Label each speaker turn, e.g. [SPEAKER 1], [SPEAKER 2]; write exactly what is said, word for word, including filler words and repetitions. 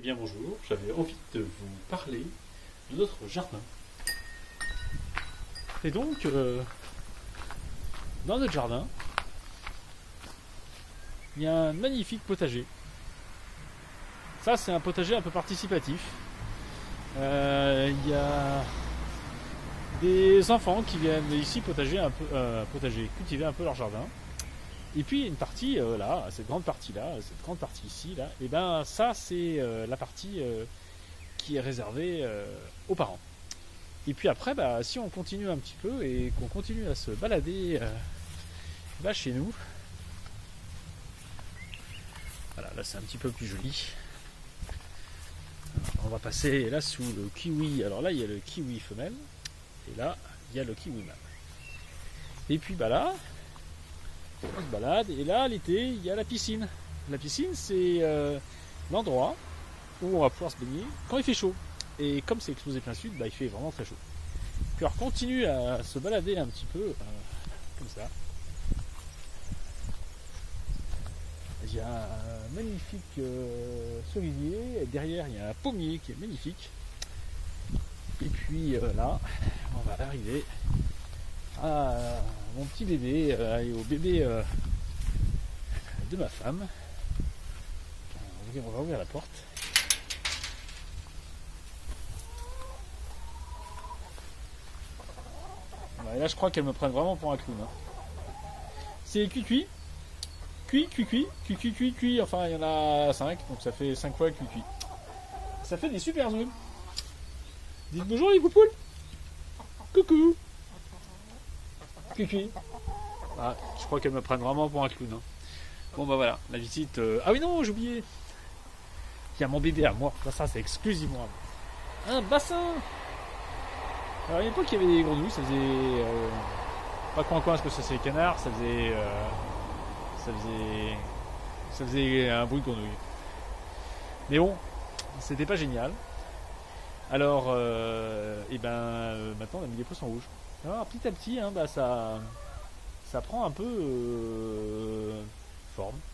[SPEAKER 1] Eh bien bonjour, j'avais envie de vous parler de notre jardin. Et donc, euh, dans notre jardin, il y a un magnifique potager. Ça, c'est un potager un peu participatif. Euh, Il y a des enfants qui viennent ici potager un peu, euh, potager, cultiver un peu leur jardin. Et puis une partie euh, là, cette grande partie là, cette grande partie ici là, et ben ça c'est euh, la partie euh, qui est réservée euh, aux parents. Et puis après, bah, si on continue un petit peu et qu'on continue à se balader euh, là chez nous, voilà, là c'est un petit peu plus joli. Alors, on va passer là sous le kiwi. Alors là il y a le kiwi femelle et là il y a le kiwi mâle. Et puis bah là. On se balade et là l'été il y a la piscine. La piscine c'est euh, l'endroit où on va pouvoir se baigner quand il fait chaud. Et comme c'est exposé plein sud, bah, il fait vraiment très chaud. Puis on continue à se balader un petit peu euh, comme ça. Il y a un magnifique euh, cerisier, et derrière il y a un pommier qui est magnifique. Et puis euh, là, on va arriver à mon petit bébé euh, et au bébé euh, de ma femme. On va ouvrir la porte. Et là je crois qu'elle me prenne vraiment pour un clown. Hein. C'est cuit-cuit. Cuit, cuit-cuit, cuit-cuit, cuit-cuit. Enfin il y en a cinq, donc ça fait cinq fois cuit-cuit. Ça fait des super zooms. Dites bonjour les poupoules. Coucou. Cuit-cuit. Ah, je crois qu'elle me prenne vraiment pour un clown. Hein. Bon bah voilà, la visite... Euh... Ah oui non, j'ai oublié. Il y a mon bébé à moi. Ça, ça c'est exclusivement à moi. Un bassin. Alors à une époque il y avait des grenouilles, ça faisait... Euh... Pas coin coin parce que ça c'est les canards, ça faisait... Euh... Ça faisait... Ça faisait un bruit de grenouille. Mais bon, c'était pas génial. Alors, euh... et ben euh, maintenant on a mis des poissons rouges. Alors petit à petit, hein, bah, ça... ça prend un peu euh... forme.